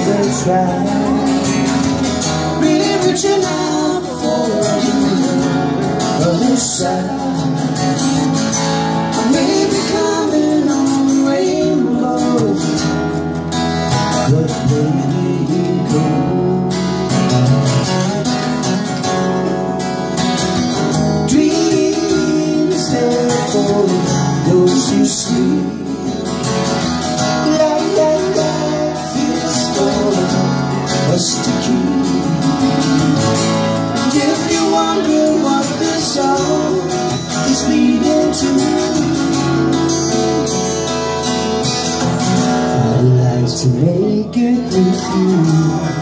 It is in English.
they try, really reaching out for the other side. I may be coming on rainbows, but there you go. Dreams there for those who sleep. Life is for us to keep. And if you wonder what this song is leading to, I'd like to make it with you.